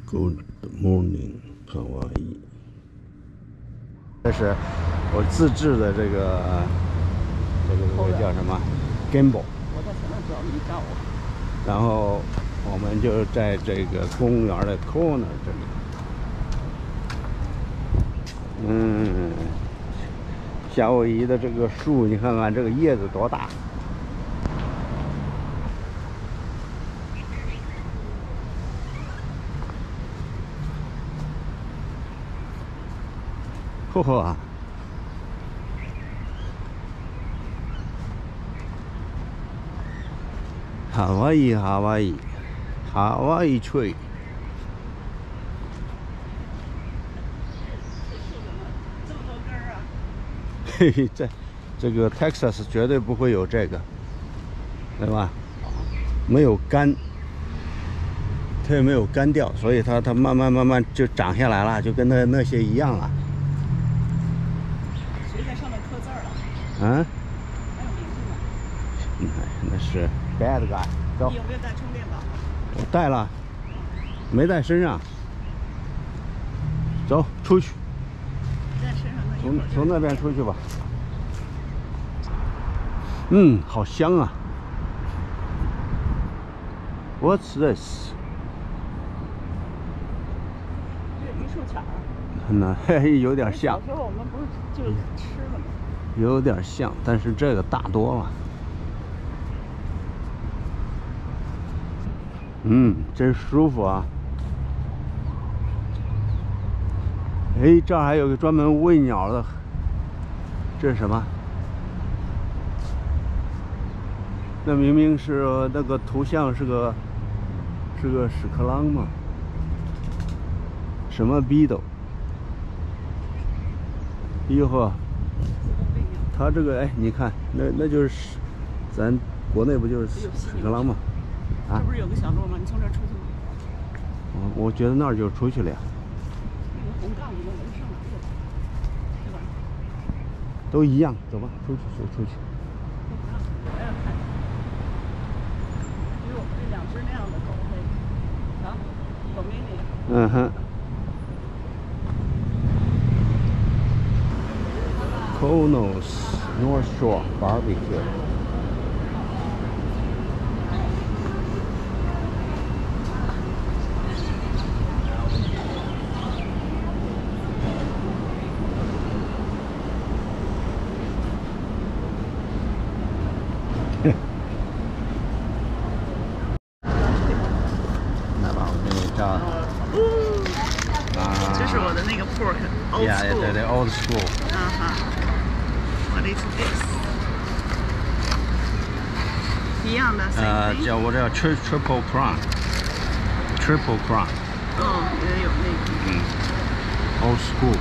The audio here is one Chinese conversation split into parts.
Good morning， 卡哇伊。这是我自制的这个叫什么 gimbal。 我在前面走，你找我。 然后我们就在这个公园的 corner 这里。夏威夷的这个树，你看看这个叶子多大。 嚯！夏威夷，夏威夷，夏威夷 tree。 这么多根儿啊！ 嘿嘿，这个 Texas 绝对不会有这个，对吧？没有干，它也没有干掉，所以它慢慢就长下来了，就跟那些一样了。 谁在上面刻字儿了？ 嗯， 还有名字呢。 那是 bad guy。走。 你有没有带充电宝？ 我带了，没带身上。走，出去。 带身上的。 从那边出去吧。好香啊 ！What's this？ 这榆树钱儿。 那嘿，有点像。 小时候我们不是就吃了吗？ 有点像，但是这个大多了。真舒服啊！哎，这儿还有个专门喂鸟的，这是什么？那明明是那个图像是个屎壳郎嘛？什么 beetle？ 哟呵！ 它这个哎，你看，那就是咱国内不就是屎壳郎吗？啊？ 这不是有个小路吗？你从这儿出去吗？ 我觉得那儿就出去了呀。 那个红杠子都能上哪去了？对吧？ 都一样，走吧，出去。 都不让，我要看。因为我们这两只那样的狗会，啊，狗咪咪。 Konos North Shore Barbecue。来吧，我给你照。 这是我的那个 pork old school。 对 old school。 What is this？ 一样的。 叫我这triple crown。triple crown。 也有那个。 old school。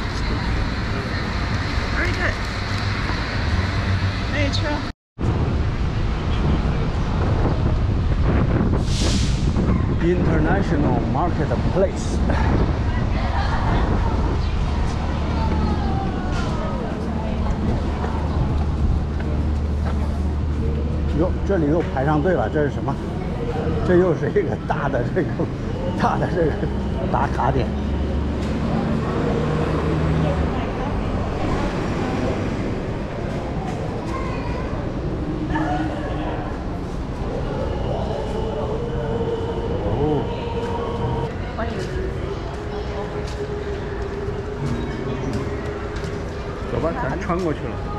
Very good。那车。 International Marketplace。哟，这里又排上队了，这是什么？这又是一个大的这个打卡点。走吧，咱穿过去了。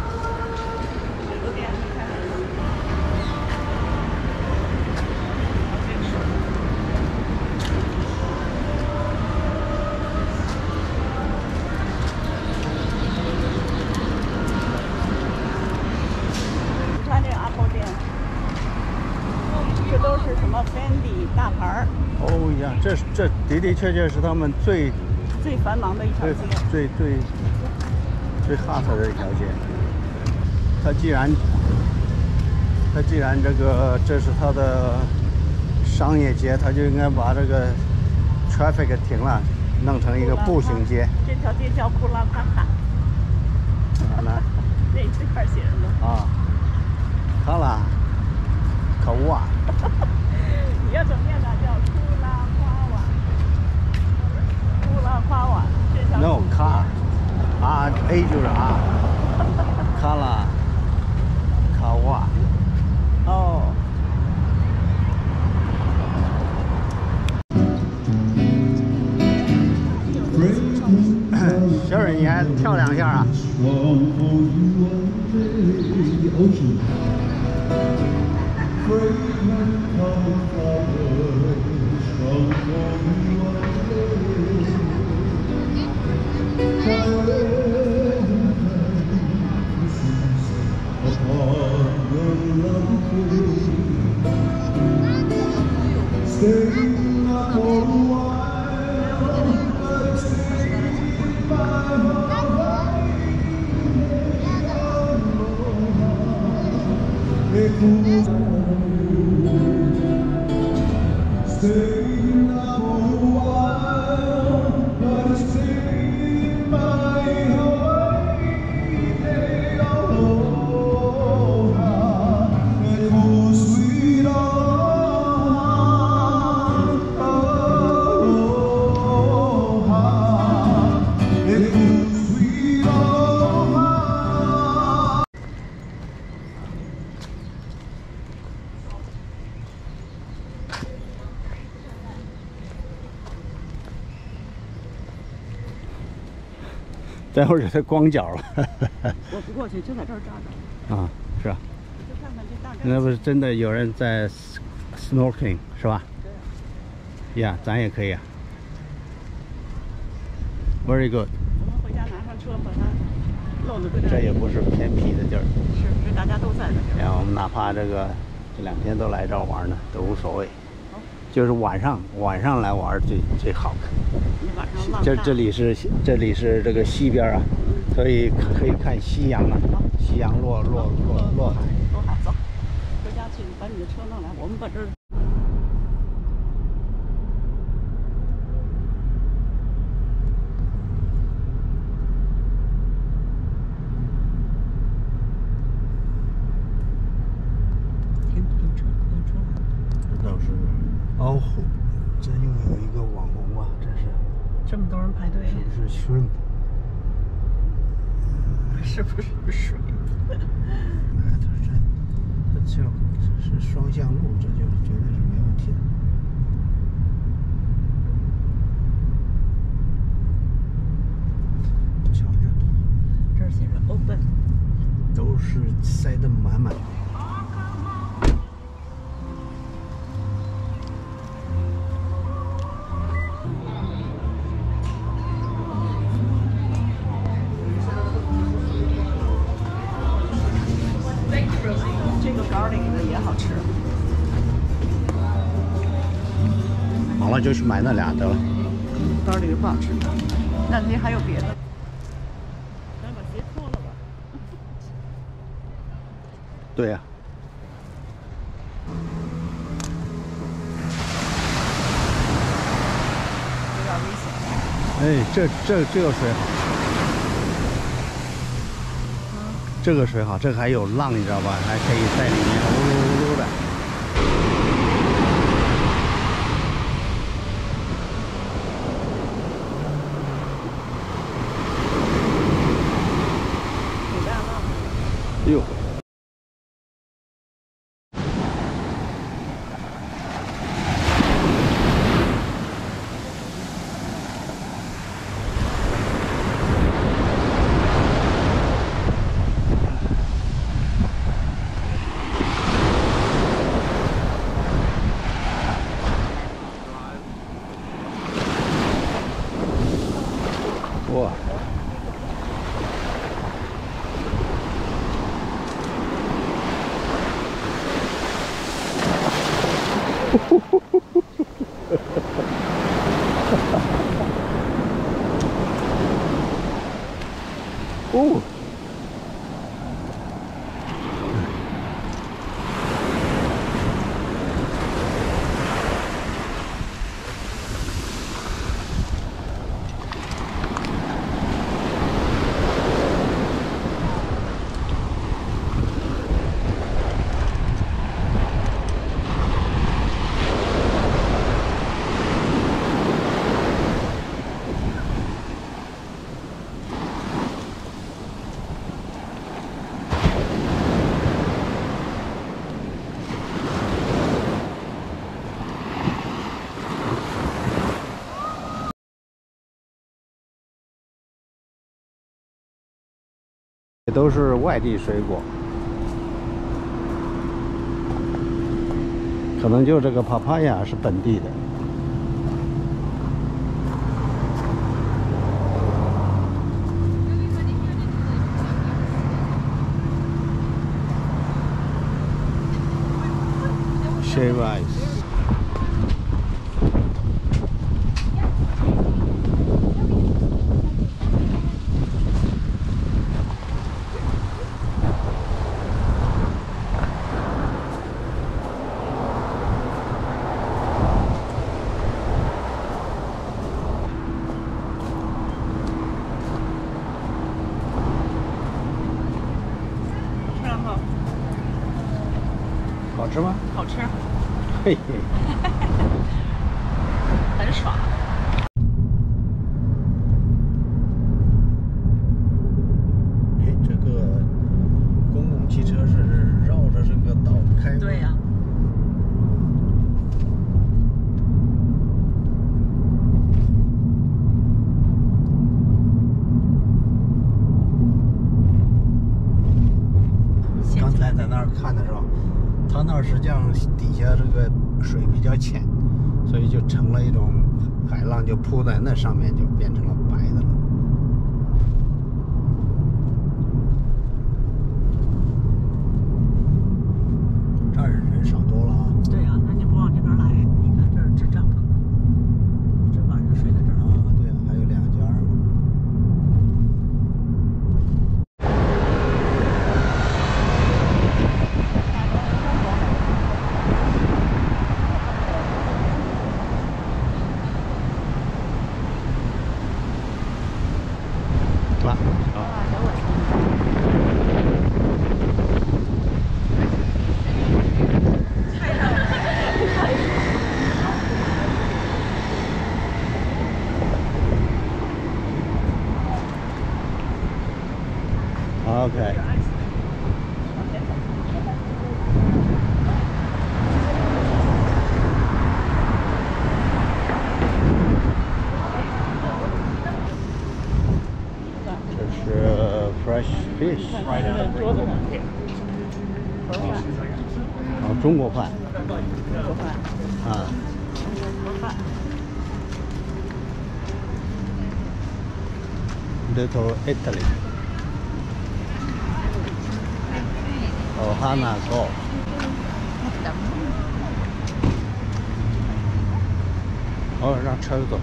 你看这个 Apple 店，这都是什么 Fendi 大牌儿。 哦呀，这的确是他们最繁忙的一条街。 最 hot 的一条街。它既然这是它的商业街，它就应该把这个 traffic 停了，弄成一个步行街。 这条街叫库拉卡卡。 哪呢？ 这块写着呢。 啊，卡拉，卡瓦。 你要怎么念呢？叫库拉夸瓦。 你还跳2下啊？待会儿就得光脚了。 我不过去，就在这儿站着。 啊，是啊。 就看看这大概。 那不是真的有人在 snorkeling 是吧？ 对。 呀，咱也可以啊。Very good。 我们回家拿上车，把它漏在这也不是偏僻的地儿。 是大家都在的地儿。 呀，我们哪怕这2天都来这儿玩呢，都无所谓。就是晚上来玩最好看。 你晚上浪大。 这里是这个西边啊，所以可以看夕阳啊，夕阳落海。 落海，走，回家去把你的车弄来，我们把这儿。 这倒是凹虎，这又有一个网红啊，这是。 这么多人排队。 是不是 shrimp？ 是不是 shrimp？ 这是双向路，这就绝对是没问题的。瞧这， 这儿写着 open， 都是塞得满满的。 这个garlic的也好吃。 好了，就去买那俩得了。 garlic不好吃，那您还有别的？咱把鞋脱了吧。 对呀。 有点危险。 哎，这个水好。这个水好，这个还有浪，你知道吧？还可以在里面呜噜呜噜的。 有大浪。 哟。 都是外地水果，可能就这个 papaya 是本地的。Shave ice。 好吃吗？ 好吃， 嘿嘿， 很爽。 哎，这个公共汽车是绕着这个岛开吗？ 对呀、 刚才在那儿看的时候，它那儿实际上底下这个水比较浅，所以就成了一种海浪，就铺在那上面，就变成了白的了。这儿人少多了啊！ 对呀、那你不往这边来，你看这儿支帐篷，这晚上睡在这儿。 啊，对啊，还有2家。OK。这是 fresh fish。 桌子上， 哦，中国饭。 中国饭， 啊。 中国饭。 Little Italy。哦，哈娜糕。哦，让车走。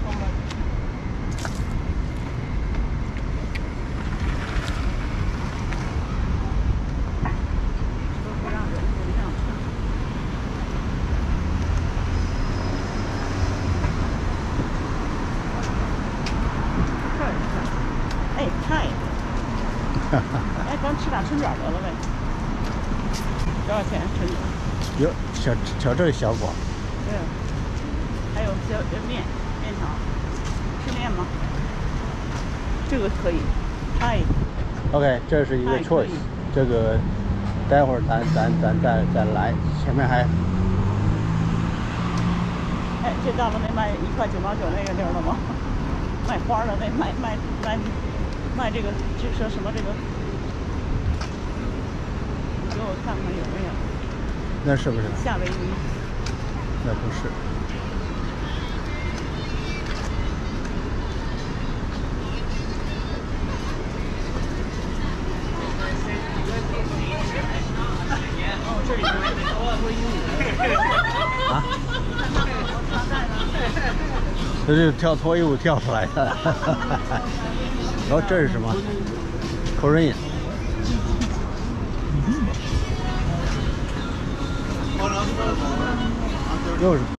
哎，菜。哎，咱吃俩春卷得了呗。多少钱春卷？ 哟，瞧这个小馆。 对。还有小面条，吃面吗？这个可以。菜。 OK， 这是一个 choice。这个待会儿咱再来，前面还。 哎，这到了那卖1块9毛9那个地儿了吗？卖花的那卖这个说什么这个？你给我看看有没有？ 那是不是？ 夏威夷？ 那不是。 哦，这里说英语。 啊？这是跳脱衣舞跳出来的。然后这是什么 ？Korean。又是。